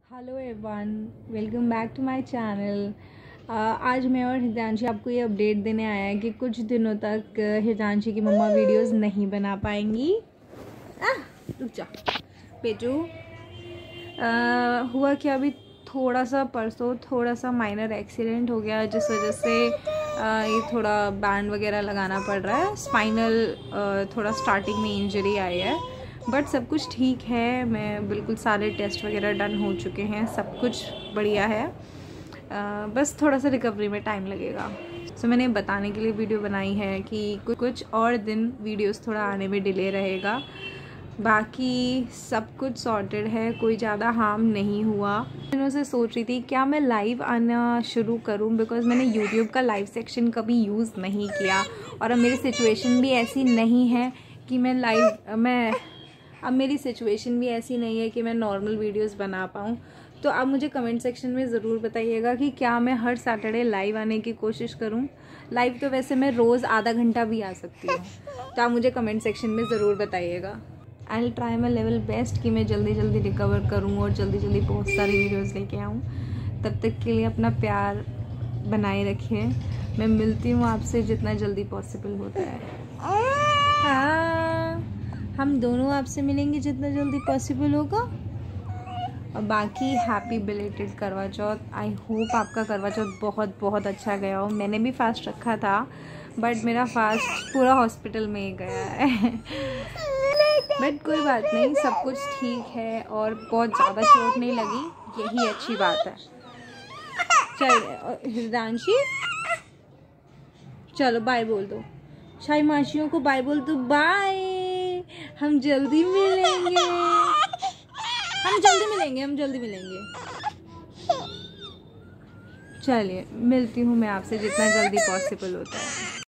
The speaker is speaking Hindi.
Hello everyone, welcome back to my channel. आज मैं और हितांशी आपको ये अपडेट देने आया है कि कुछ दिनों तक हितांशी की मम्मा वीडियोस नहीं बना पाएंगी। रुक जा बेटू। हुआ क्या, अभी थोड़ा सा परसों थोड़ा सा माइनर एक्सीडेंट हो गया, जिस वजह से ये थोड़ा बैंड वगैरह लगाना पड़ रहा है। स्पाइनल थोड़ा स्टार्टिंग में इंजरी आई है, बट सब कुछ ठीक है। मैं बिल्कुल सारे टेस्ट वगैरह डन हो चुके हैं, सब कुछ बढ़िया है। बस थोड़ा सा रिकवरी में टाइम लगेगा। सो मैंने बताने के लिए वीडियो बनाई है कि कुछ और दिन वीडियोस थोड़ा आने में डिले रहेगा। बाकी सब कुछ सॉर्टेड है, कोई ज़्यादा हार्म नहीं हुआ। दिनों से सोच रही थी क्या मैं लाइव आना शुरू करूं, बिकॉज़ मैंने यूट्यूब का लाइव सेक्शन कभी यूज़ नहीं किया और अब मेरी सिचुएशन भी ऐसी नहीं है कि अब मेरी सिचुएशन भी ऐसी नहीं है कि मैं नॉर्मल वीडियोस बना पाऊँ। तो आप मुझे कमेंट सेक्शन में ज़रूर बताइएगा कि क्या मैं हर सैटरडे लाइव आने की कोशिश करूँ। लाइव तो वैसे मैं रोज़ आधा घंटा भी आ सकती हूँ, तो आप मुझे कमेंट सेक्शन में ज़रूर बताइएगा। I will try my level best कि मैं जल्दी जल्दी रिकवर करूँ और जल्दी जल्दी बहुत सारी वीडियोज़ लेके आऊँ। तब तक के लिए अपना प्यार बनाए रखिए। मैं मिलती हूँ आपसे जितना जल्दी पॉसिबल होता है। हाँ, हम दोनों आपसे मिलेंगे जितना जल्दी पॉसिबल होगा। और बाकी हैप्पी बिलेटेड करवा चौथ। आई होप आपका करवा चौथ बहुत बहुत अच्छा गया हो। मैंने भी फास्ट रखा था, बट मेरा फास्ट पूरा हॉस्पिटल में ही गया है। बट कोई बात नहीं, सब कुछ ठीक है और बहुत ज़्यादा चोट नहीं लगी, यही अच्छी बात है। चल हितांशी, चलो बाय बोल दो। शाही माशियों को बाय बोल दो। बाय, हम जल्दी मिलेंगे, हम जल्दी मिलेंगे। चलिए मिलती हूँ मैं आपसे जितना जल्दी पॉसिबल होता है।